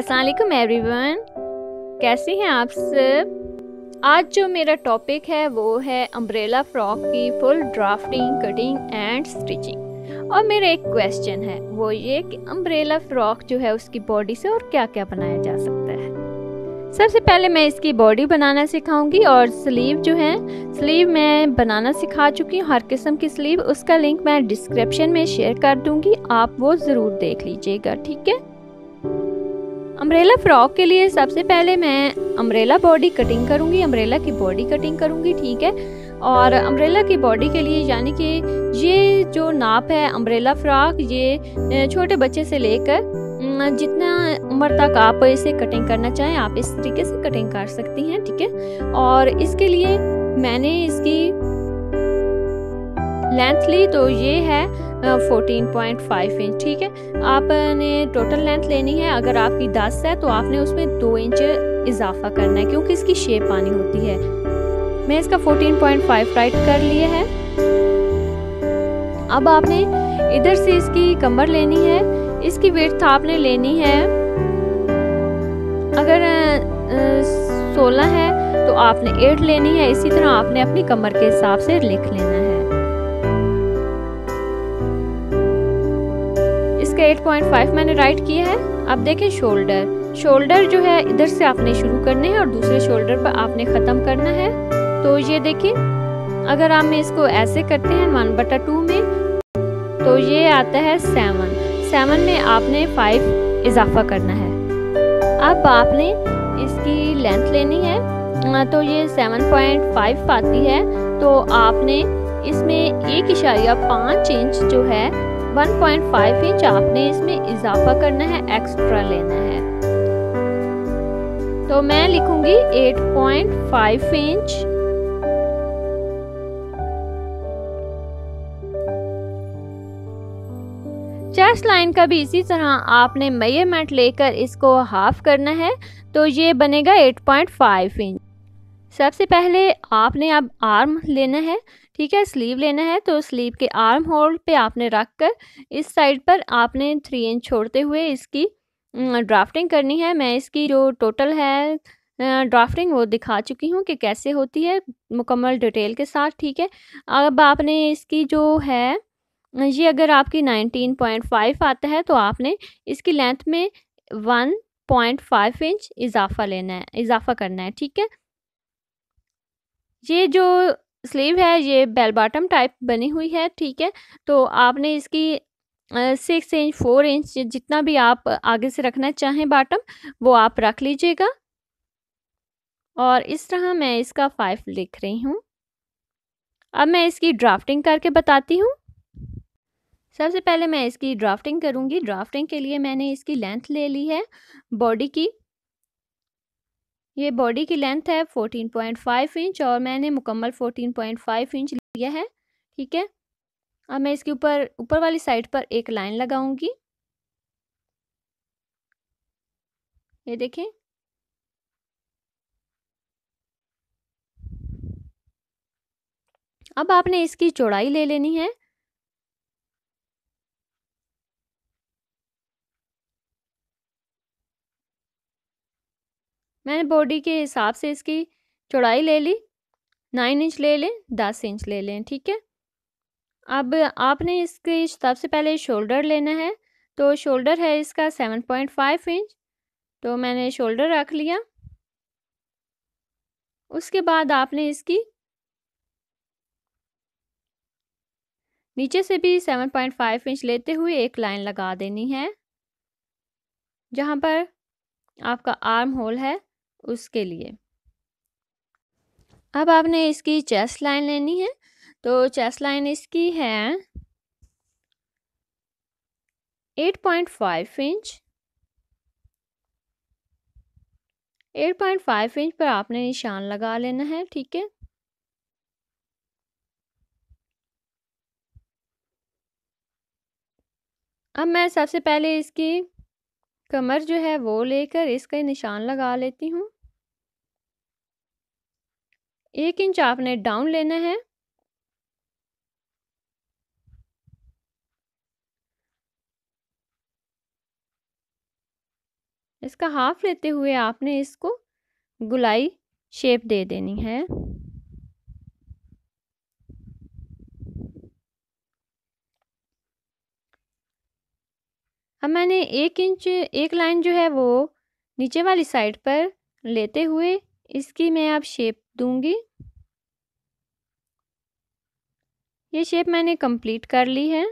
अस्सलाम वालेकुम एवरीवन, कैसे हैं आप सब। आज जो मेरा टॉपिक है वो है अम्ब्रेला फ्रॉक की full drafting, cutting and stitching. और मेरा एक क्वेश्चन है वो ये कि अम्ब्रेला फ्रॉक जो है उसकी बॉडी से और क्या क्या बनाया जा सकता है। सबसे पहले मैं इसकी बॉडी बनाना सिखाऊंगी और स्लीव जो है स्लीव मैं बनाना सिखा चुकी हूँ, हर किस्म की स्लीव। उसका लिंक मैं डिस्क्रिप्शन में शेयर कर दूंगी, आप वो ज़रूर देख लीजिएगा, ठीक है। अम्ब्रेला फ्रॉक के लिए सबसे पहले मैं अम्ब्रेला बॉडी कटिंग करूंगी, अम्ब्रेला की बॉडी कटिंग करूंगी, ठीक है। और अम्ब्रेला की बॉडी के लिए यानी कि ये जो नाप है अम्ब्रेला फ्रॉक, ये छोटे बच्चे से लेकर जितना उम्र तक आप इसे कटिंग करना चाहें आप इस तरीके से कटिंग कर सकती हैं, ठीक है। और इसके लिए मैंने इसकी लेंथ ली तो ये है 14.5 इंच, ठीक है। आपने टोटल लेंथ लेनी है, अगर आपकी 10 है तो आपने उसमें 2 इंच इजाफा करना है क्योंकि इसकी शेप आनी होती है। मैं इसका 14.5 राइट कर लिया है। अब आपने इधर से इसकी कमर लेनी है, इसकी विड्थ आपने लेनी है, अगर 16 है तो आपने 8 लेनी है। इसी तरह आपने अपनी कमर के हिसाब से लिख लेना है। इसका 8.5 मैंने राइट किया है। अब देखें शोल्डर जो है इधर से आपने शुरू करने हैं और दूसरे शोल्डर पर आपने ख़त्म करना है। तो ये देखिए, अगर आप इसको ऐसे करते हैं 1/2 में तो ये आता है 7 में आपने 5 इजाफा करना है। अब आपने इसकी लेंथ लेनी है तो ये 7.5 आती है, तो आपने इसमें 1.5 इंच जो है 1.5 इंच आपने इसमें इजाफा करना है, एक्स्ट्रा लेना है। तो मैं लिखूंगी 8.5 इंच। चेस्ट लाइन का भी इसी तरह आपने मेजरमेंट लेकर इसको हाफ करना है, तो ये बनेगा 8.5 इंच। सबसे पहले आपने अब आर्म लेना है, ठीक है, स्लीव लेना है। तो स्लीव के आर्म होल पे आपने रख कर इस साइड पर आपने 3 इंच छोड़ते हुए इसकी ड्राफ्टिंग करनी है। मैं इसकी जो टोटल है ड्राफ्टिंग वो दिखा चुकी हूँ कि कैसे होती है मुकम्मल डिटेल के साथ, ठीक है। अब आपने इसकी जो है ये अगर आपकी 19.5 आता है तो आपने इसकी लेंथ में 1.5 इंच इजाफा करना है, ठीक है। ये जो स्लीव है ये बेल बॉटम टाइप बनी हुई है, ठीक है। तो आपने इसकी 6 इंच 4 इंच जितना भी आप आगे से रखना चाहें बॉटम वो आप रख लीजिएगा। और इस तरह मैं इसका 5 लिख रही हूँ। अब मैं इसकी ड्राफ्टिंग करके बताती हूँ। सबसे पहले मैं इसकी ड्राफ्टिंग करूँगी। ड्राफ्टिंग के लिए मैंने इसकी लेंथ ले ली है बॉडी की। ये बॉडी की लेंथ है 14.5 इंच और मैंने मुकम्मल 14.5 इंच लिया है, ठीक है। अब मैं इसके ऊपर वाली साइड पर एक लाइन लगाऊंगी, ये देखें। अब आपने इसकी चौड़ाई ले लेनी है। मैंने बॉडी के हिसाब से इसकी चौड़ाई ले ली, 9 इंच ले लें, 10 इंच ले लें, ठीक है। अब आपने इसके सबसे पहले शोल्डर लेना है, तो शोल्डर है इसका 7.5 इंच, तो मैंने शोल्डर रख लिया। उसके बाद आपने इसकी नीचे से भी 7.5 इंच लेते हुए एक लाइन लगा देनी है जहाँ पर आपका आर्म होल है उसके लिए। अब आपने इसकी चेस्ट लाइन लेनी है, तो चेस्ट लाइन इसकी है 8.5 इंच। 8.5 इंच पर आपने निशान लगा लेना है, ठीक है। अब मैं सबसे पहले इसकी कमर जो है वो लेकर इसका निशान लगा लेती हूँ। 1 इंच आपने डाउन लेना है। इसका हाफ लेते हुए आपने इसको गुलाई शेप दे देनी है। अब मैंने 1 इंच एक लाइन जो है वो नीचे वाली साइड पर लेते हुए इसकी मैं अब शेप दूंगी। ये शेप मैंने कंप्लीट कर ली है।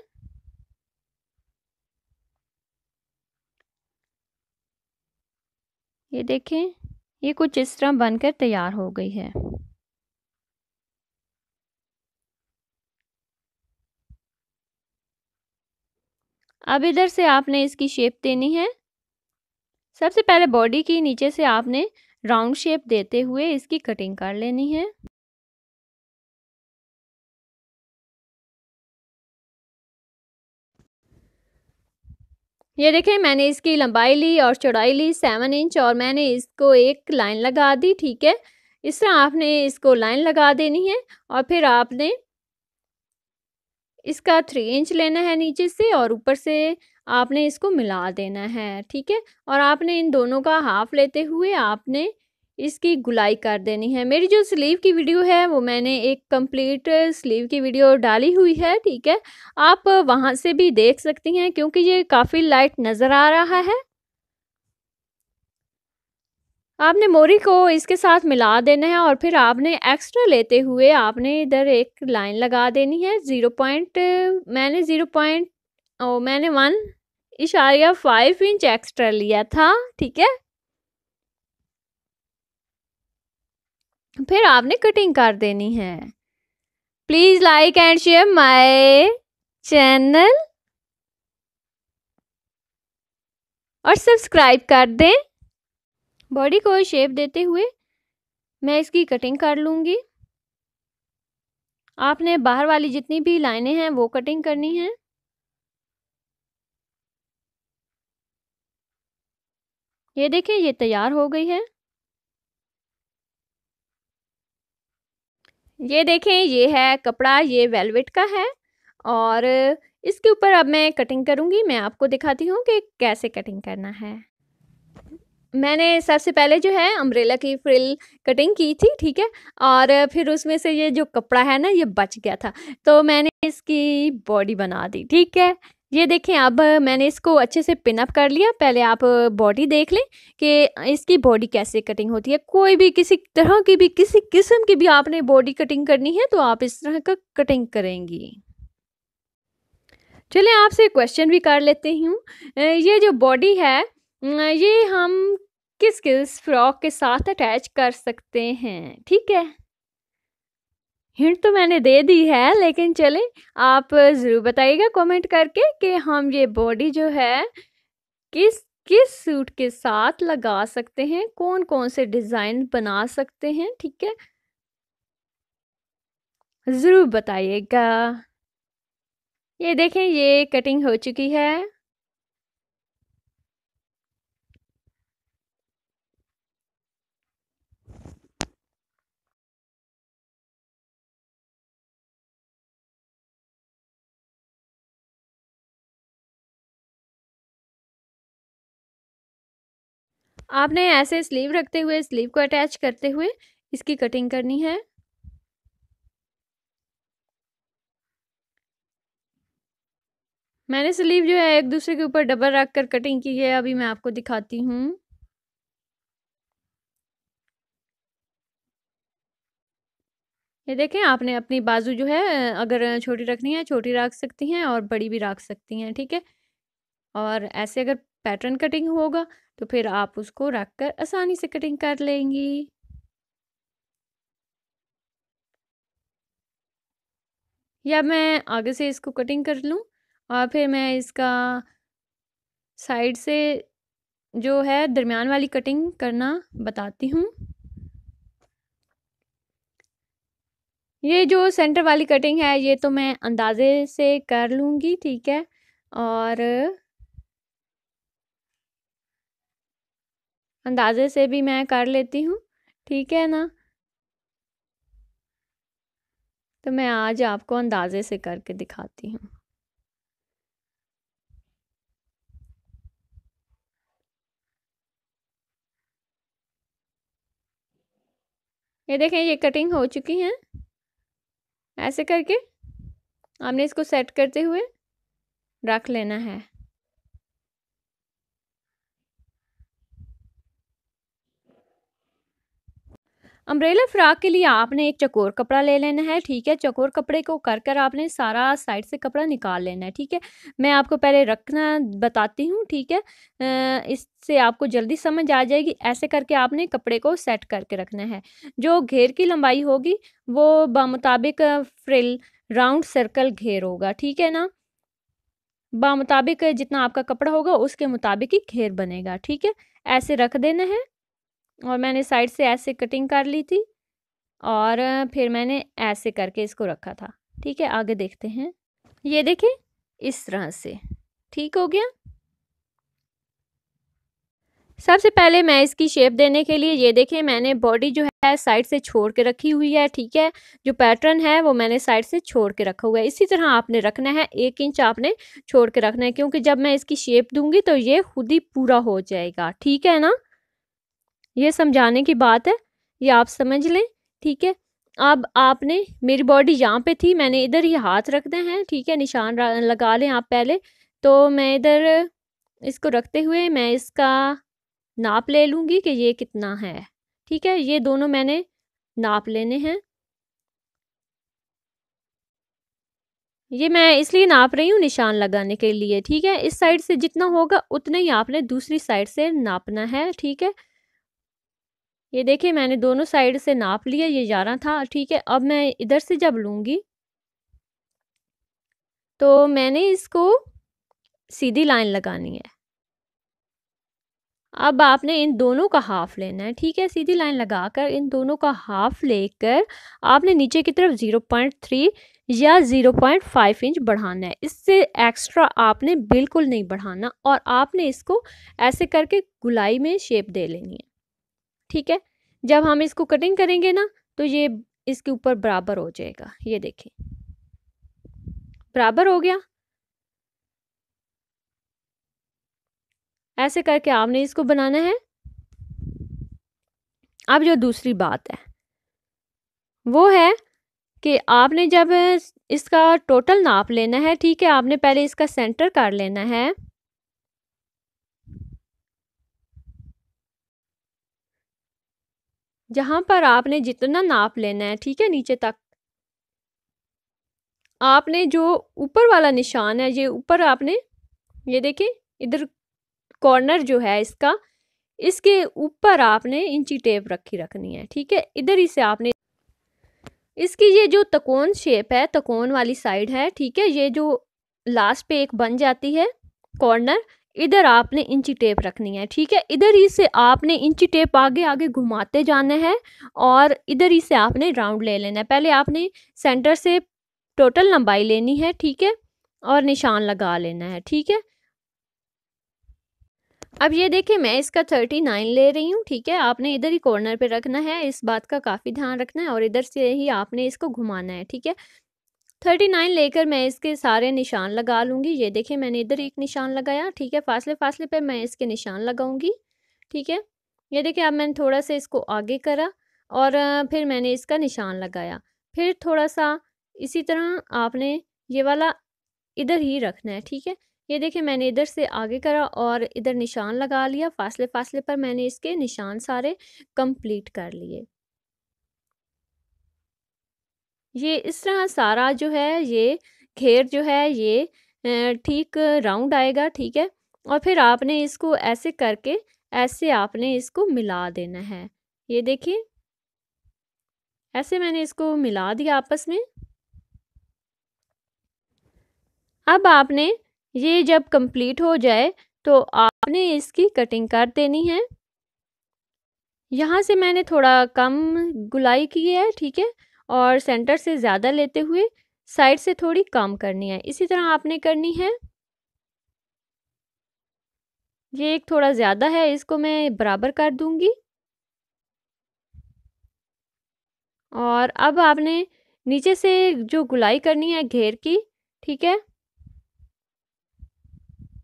ये देखें, ये कुछ इस तरह बनकर तैयार हो गई है। अब इधर से आपने इसकी शेप देनी है। सबसे पहले बॉडी की नीचे से आपने राउंड शेप देते हुए इसकी कटिंग कर लेनी है। ये देखें, मैंने इसकी लंबाई ली और चौड़ाई ली 7 इंच और मैंने इसको एक लाइन लगा दी। ठीक है, इस तरह आपने इसको लाइन लगा देनी है और फिर आपने इसका 3 इंच लेना है नीचे से और ऊपर से आपने इसको मिला देना है। ठीक है, और आपने इन दोनों का हाफ लेते हुए आपने इसकी गुलाई कर देनी है। मेरी जो स्लीव की वीडियो है वो मैंने एक कंप्लीट स्लीव की वीडियो डाली हुई है। ठीक है, आप वहां से भी देख सकती हैं क्योंकि ये काफ़ी लाइट नज़र आ रहा है। आपने मोरी को इसके साथ मिला देना है और फिर आपने एक्स्ट्रा लेते हुए आपने इधर एक लाइन लगा देनी है। 1.5 इंच एक्स्ट्रा लिया था। ठीक है, फिर आपने कटिंग कर देनी है। Please like and share my channel और सब्सक्राइब कर दें। बॉडी को शेप देते हुए मैं इसकी कटिंग कर लूंगी। आपने बाहर वाली जितनी भी लाइनें हैं वो कटिंग करनी है। ये देखें, ये तैयार हो गई है। ये देखें, ये है कपड़ा, ये वेलवेट का है और इसके ऊपर अब मैं कटिंग करूंगी। मैं आपको दिखाती हूँ कि कैसे कटिंग करना है। मैंने सबसे पहले जो है अम्ब्रेला की फ्रिल कटिंग की थी। ठीक है, और फिर उसमें से ये जो कपड़ा है ना ये बच गया था तो मैंने इसकी बॉडी बना दी। ठीक है, ये देखें, अब मैंने इसको अच्छे से पिन अप कर लिया। पहले आप बॉडी देख लें कि इसकी बॉडी कैसे कटिंग होती है। कोई भी किसी तरह की भी किसी किस्म की भी आपने बॉडी कटिंग करनी है तो आप इस तरह का कटिंग करेंगी। चलिए आपसे क्वेश्चन भी कर लेती हूँ। ये जो बॉडी है ये हम किस किस फ्रॉक के साथ अटैच कर सकते हैं। ठीक है, हिंट तो मैंने दे दी है लेकिन चले आप ज़रूर बताइएगा कमेंट करके कि हम ये बॉडी जो है किस किस सूट के साथ लगा सकते हैं, कौन कौन से डिज़ाइन बना सकते हैं। ठीक है, ज़रूर बताइएगा। ये देखें, ये कटिंग हो चुकी है। आपने ऐसे स्लीव रखते हुए स्लीव को अटैच करते हुए इसकी कटिंग करनी है। मैंने स्लीव जो है एक दूसरे के ऊपर डबल रख कर कटिंग की है। अभी मैं आपको दिखाती हूँ। ये देखें, आपने अपनी बाजू जो है अगर छोटी रखनी है छोटी रख सकती हैं और बड़ी भी रख सकती हैं। ठीक है, और ऐसे अगर पैटर्न कटिंग होगा तो फिर आप उसको रख कर आसानी से कटिंग कर लेंगी। या मैं आगे से इसको कटिंग कर लूँ और फिर मैं इसका साइड से जो है दरमियान वाली कटिंग करना बताती हूँ। ये जो सेंटर वाली कटिंग है ये तो मैं अंदाजे से कर लूँगी। ठीक है, और अंदाजे से भी मैं कर लेती हूँ। ठीक है ना, तो मैं आज आपको अंदाजे से करके दिखाती हूँ। ये देखें, ये कटिंग हो चुकी हैं। ऐसे करके आपने इसको सेट करते हुए रख लेना है। अम्ब्रेला फ्रॉक के लिए आपने एक चकोर कपड़ा ले लेना है, ठीक है। चकोर कपड़े को कर आपने सारा साइड से कपड़ा निकाल लेना है, ठीक है। मैं आपको पहले रखना बताती हूँ, ठीक है। इससे आपको जल्दी समझ आ जाएगी। ऐसे करके आपने कपड़े को सेट करके रखना है। जो घेर की लंबाई होगी वो बामुताबिक फ्रिल राउंड सर्कल घेर होगा, ठीक है ना। बामुताबिक जितना आपका कपड़ा होगा उसके मुताबिक ही घेर बनेगा, ठीक है। ऐसे रख देना है। और मैंने साइड से ऐसे कटिंग कर ली थी और फिर मैंने ऐसे करके इसको रखा था, ठीक है। आगे देखते हैं। ये देखिए इस तरह से ठीक हो गया। सबसे पहले मैं इसकी शेप देने के लिए ये देखिए मैंने बॉडी जो है साइड से छोड़ के रखी हुई है, ठीक है। जो पैटर्न है वो मैंने साइड से छोड़ के रखा हुआ है। इसी तरह आपने रखना है, 1 इंच आपने छोड़ के रखना है, क्योंकि जब मैं इसकी शेप दूंगी तो ये खुद ही पूरा हो जाएगा, ठीक है ना। ये समझाने की बात है, ये आप समझ लें, ठीक है। अब आपने, मेरी बॉडी यहाँ पे थी, मैंने इधर ही हाथ रखना है, ठीक है। निशान लगा लें आप पहले। तो मैं इधर इसको रखते हुए मैं इसका नाप ले लूँगी कि ये कितना है, ठीक है। ये दोनों मैंने नाप लेने हैं। ये मैं इसलिए नाप रही हूँ निशान लगाने के लिए, ठीक है। इस साइड से जितना होगा उतना ही आपने दूसरी साइड से नापना है, ठीक है। ये देखिए मैंने दोनों साइड से नाप लिया, ये 11 था, ठीक है। अब मैं इधर से जब लूँगी तो मैंने इसको सीधी लाइन लगानी है। अब आपने इन दोनों का हाफ लेना है, ठीक है। सीधी लाइन लगाकर इन दोनों का हाफ लेकर आपने नीचे की तरफ 0.3 या 0.5 इंच बढ़ाना है। इससे एक्स्ट्रा आपने बिल्कुल नहीं बढ़ाना और आपने इसको ऐसे करके गुलाई में शेप दे लेनी है, ठीक है। जब हम इसको कटिंग करेंगे ना तो ये इसके ऊपर बराबर हो जाएगा। ये देखिए बराबर हो गया। ऐसे करके आपने इसको बनाना है। अब जो दूसरी बात है वो है कि आपने जब इसका टोटल नाप लेना है, ठीक है। आपने पहले इसका सेंटर कर लेना है। जहां पर आपने जितना नाप लेना है, ठीक है, नीचे तक आपने जो ऊपर वाला निशान है, ये ऊपर आपने, ये देखिए इधर कॉर्नर जो है इसका, इसके ऊपर आपने इंची टेप रखनी है, ठीक है। इधर ही से आपने इसकी ये जो तकोन शेप है, तकोन वाली साइड है, ठीक है। ये जो लास्ट पे एक बन जाती है कॉर्नर, इधर आपने इंची टेप रखनी है, ठीक है। इधर ही से आपने इंची टेप आगे आगे घुमाते जाना है और इधर ही से आपने राउंड ले लेना है। पहले आपने सेंटर से टोटल लंबाई लेनी है, ठीक है, और निशान लगा लेना है, ठीक है। अब ये देखिए मैं इसका 39 ले रही हूँ, ठीक है। आपने इधर ही कॉर्नर पे रखना है, इस बात का काफ़ी ध्यान रखना है और इधर से ही आपने इसको घुमाना है, ठीक है। 39 लेकर मैं इसके सारे निशान लगा लूँगी। ये देखिए मैंने इधर एक निशान लगाया, ठीक है। फासले फासले पे मैं इसके निशान लगाऊंगी, ठीक है। ये देखिए अब मैंने थोड़ा सा इसको आगे करा और फिर मैंने इसका निशान लगाया। फिर थोड़ा सा इसी तरह आपने ये वाला इधर ही रखना है, ठीक है। ये देखिए मैंने इधर से आगे करा और इधर निशान लगा लिया। फासले फासले पर मैंने इसके निशान सारे कंप्लीट कर लिए। ये इस तरह सारा जो है ये घेर जो है ये ठीक राउंड आएगा, ठीक है। और फिर आपने इसको ऐसे करके ऐसे आपने इसको मिला देना है। ये देखिए ऐसे मैंने इसको मिला दिया आपस में। अब आपने ये जब कंप्लीट हो जाए तो आपने इसकी कटिंग कर देनी है। यहाँ से मैंने थोड़ा कम गुलाई की है, ठीक है, और सेंटर से ज़्यादा लेते हुए साइड से थोड़ी कम करनी है। इसी तरह आपने करनी है। ये एक थोड़ा ज़्यादा है, इसको मैं बराबर कर दूंगी। और अब आपने नीचे से जो गुलाई करनी है घेर की, ठीक है,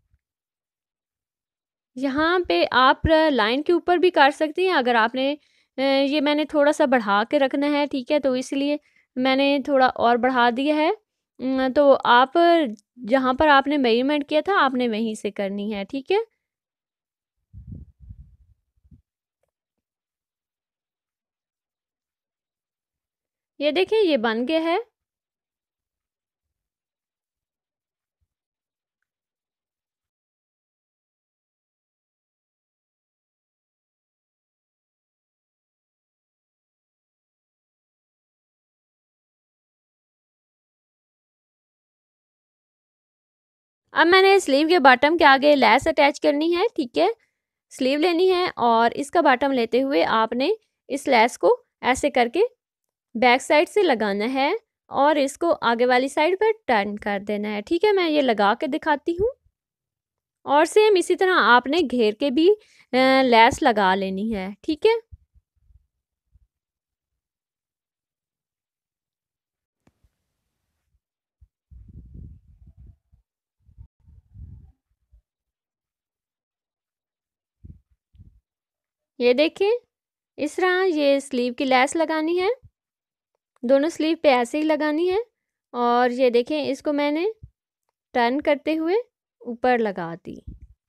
यहाँ पे आप लाइन के ऊपर भी कर सकती हैं। अगर आपने ये मैंने थोड़ा सा बढ़ा के रखना है, ठीक है, तो इसलिए मैंने थोड़ा और बढ़ा दिया है। तो आप जहाँ पर आपने मेजरमेंट किया था आपने वहीं से करनी है, ठीक है। ये देखिए ये बन गया है। अब मैंने स्लीव के बॉटम के आगे लेस अटैच करनी है, ठीक है। स्लीव लेनी है और इसका बॉटम लेते हुए आपने इस लेस को ऐसे करके बैक साइड से लगाना है और इसको आगे वाली साइड पर टर्न कर देना है, ठीक है। मैं ये लगा के दिखाती हूँ। और सेम इसी तरह आपने घेर के भी लेस लगा लेनी है, ठीक है। ये देखिए इस तरह ये स्लीव की लेस लगानी है, दोनों स्लीव पे ऐसे ही लगानी है। और ये देखें इसको मैंने टर्न करते हुए ऊपर लगा दी।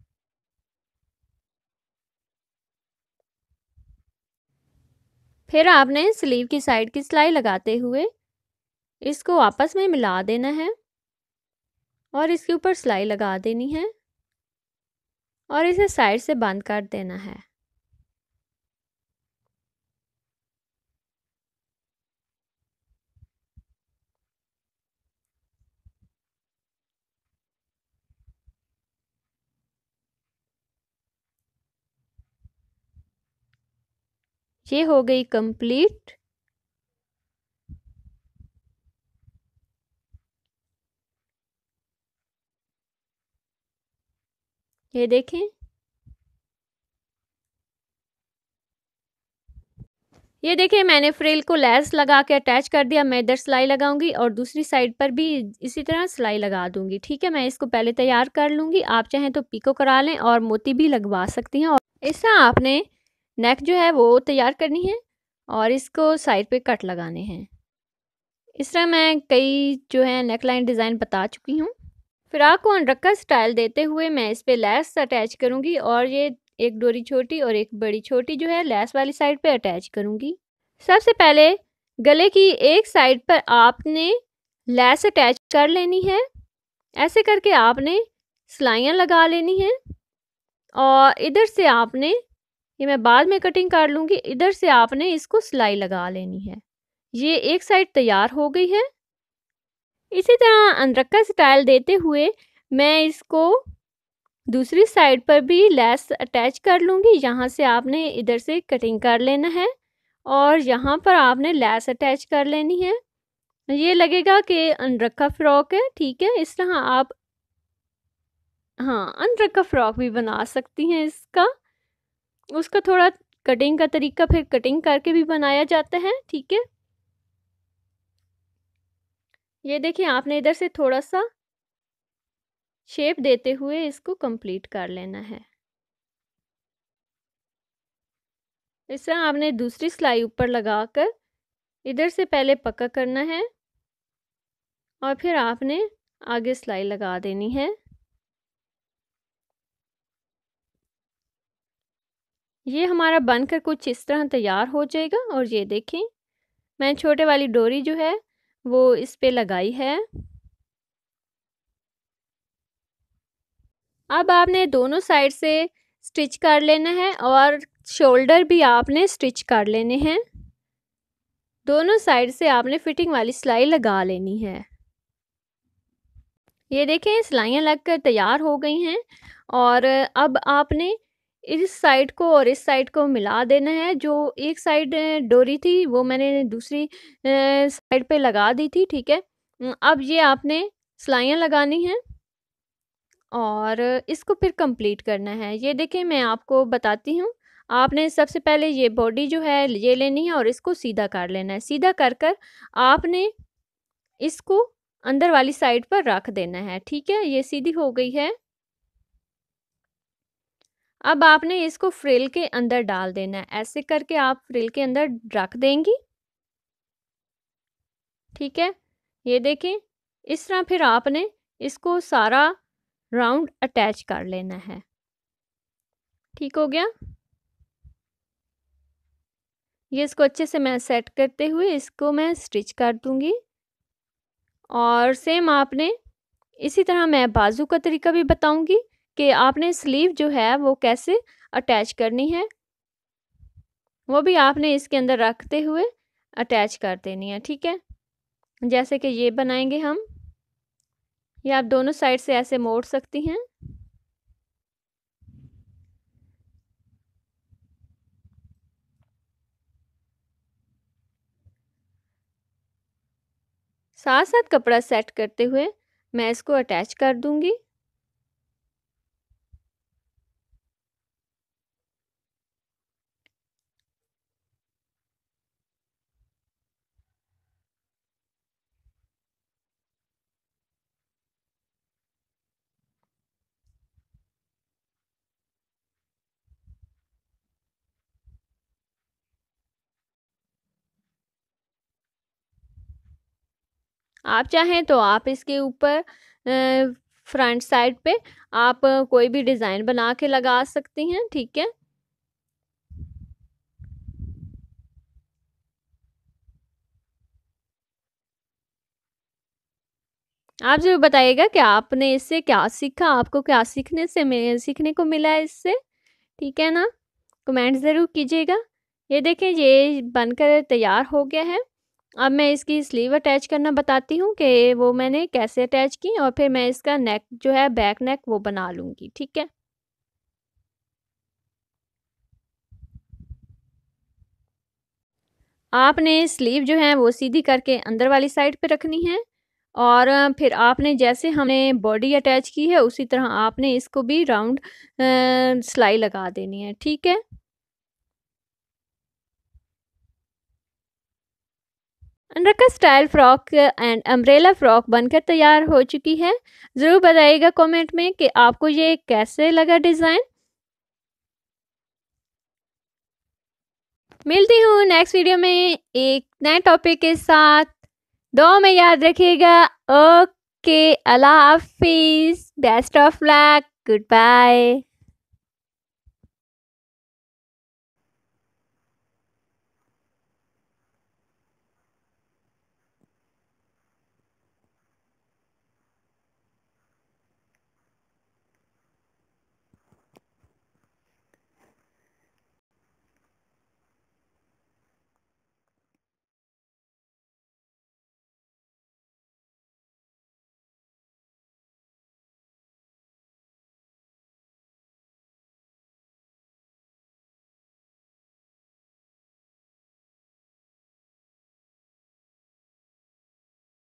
फिर आपने स्लीव की साइड की सिलाई लगाते हुए इसको आपस में मिला देना है और इसके ऊपर सिलाई लगा देनी है और इसे साइड से बंद कर देना है। ये हो गई कंप्लीट। ये देखें ये देखिए मैंने फ्रिल को लेस लगा के अटैच कर दिया। मैं इधर सिलाई लगाऊंगी और दूसरी साइड पर भी इसी तरह सिलाई लगा दूंगी, ठीक है। मैं इसको पहले तैयार कर लूंगी, आप चाहें तो पिको करा लें और मोती भी लगवा सकती हैं। और इस तरह आपने नेक जो है वो तैयार करनी है और इसको साइड पे कट लगाने हैं। इस तरह मैं कई जो है नेकलाइन डिज़ाइन बता चुकी हूँ। फ्रॉक को अनरक्का स्टाइल देते हुए मैं इस पे लेस अटैच करूँगी और ये एक डोरी छोटी और एक बड़ी छोटी जो है लेस वाली साइड पे अटैच करूँगी। सबसे पहले गले की एक साइड पर आपने लेस अटैच कर लेनी है। ऐसे करके आपने सिलाइयाँ लगा लेनी है और इधर से आपने, ये मैं बाद में कटिंग कर लूँगी, इधर से आपने इसको सिलाई लगा लेनी है। ये एक साइड तैयार हो गई है। इसी तरह अनरक्का स्टाइल देते हुए मैं इसको दूसरी साइड पर भी लेस अटैच कर लूँगी। यहाँ से आपने इधर से कटिंग कर लेना है और यहाँ पर आपने लेस अटैच कर लेनी है। ये लगेगा कि अनरक्का फ्रॉक है, ठीक है। इस तरह आप हाँ अनरक्का फ्रॉक भी बना सकती हैं। इसका उसका थोड़ा कटिंग का तरीका फिर कटिंग करके भी बनाया जाता है, ठीक है। ये देखिए आपने इधर से थोड़ा सा शेप देते हुए इसको कंप्लीट कर लेना है। इस तरह आपने दूसरी सिलाई ऊपर लगाकर इधर से पहले पक्का करना है और फिर आपने आगे सिलाई लगा देनी है। ये हमारा बनकर कुछ इस तरह तैयार हो जाएगा। और ये देखें मैं छोटे वाली डोरी जो है वो इस पे लगाई है। अब आपने दोनों साइड से स्टिच कर लेना है और शोल्डर भी आपने स्टिच कर लेने हैं। दोनों साइड से आपने फिटिंग वाली सिलाई लगा लेनी है। ये देखें सिलाइयाँ लगकर तैयार हो गई हैं और अब आपने इस साइड को और इस साइड को मिला देना है। जो एक साइड डोरी थी वो मैंने दूसरी साइड पे लगा दी थी, ठीक है। अब ये आपने सिलाइयाँ लगानी हैं और इसको फिर कंप्लीट करना है। ये देखें मैं आपको बताती हूँ। आपने सबसे पहले ये बॉडी जो है ये लेनी है और इसको सीधा कर लेना है। सीधा कर कर आपने इसको अंदर वाली साइड पर रख देना है, ठीक है। ये सीधी हो गई है। अब आपने इसको फ्रिल के अंदर डाल देना है। ऐसे करके आप फ्रिल के अंदर रख देंगी। ठीक है, ये देखें, इस तरह फिर आपने इसको सारा राउंड अटैच कर लेना है। ठीक हो गया। ये इसको अच्छे से मैं सेट करते हुए इसको मैं स्टिच कर दूंगी। और सेम आपने इसी तरह मैं बाजू का तरीका भी बताऊंगी कि आपने स्लीव जो है वो कैसे अटैच करनी है, वो भी आपने इसके अंदर रखते हुए अटैच कर देनी है। ठीक है, जैसे कि ये बनाएंगे हम। ये आप दोनों साइड से ऐसे मोड़ सकती हैं। साथ साथ कपड़ा सेट करते हुए मैं इसको अटैच कर दूंगी। आप चाहें तो आप इसके ऊपर फ्रंट साइड पे आप कोई भी डिज़ाइन बना के लगा सकती हैं। ठीक है, आप ज़रूर बताइएगा कि आपने इससे क्या सीखा, आपको क्या सीखने को मिला है इससे। ठीक है ना, कमेंट ज़रूर कीजिएगा। ये देखें, ये बनकर तैयार हो गया है। अब मैं इसकी स्लीव अटैच करना बताती हूँ कि वो मैंने कैसे अटैच की, और फिर मैं इसका नेक जो है बैक नेक वो बना लूँगी। ठीक है, आपने स्लीव जो है वो सीधी करके अंदर वाली साइड पे रखनी है। और फिर आपने जैसे हमने बॉडी अटैच की है उसी तरह आपने इसको भी राउंड सिलाई लगा देनी है। ठीक है, अनरखा style frock and umbrella frock बनकर तैयार हो चुकी है। ज़रूर बताइएगा कमेंट में कि आपको ये कैसे लगा डिज़ाइन। मिलती हूँ नेक्स्ट वीडियो में एक नए टॉपिक के साथ। दुआ में याद रखिएगा। ओके, अल्लाह हाफिज़, best of luck, good bye.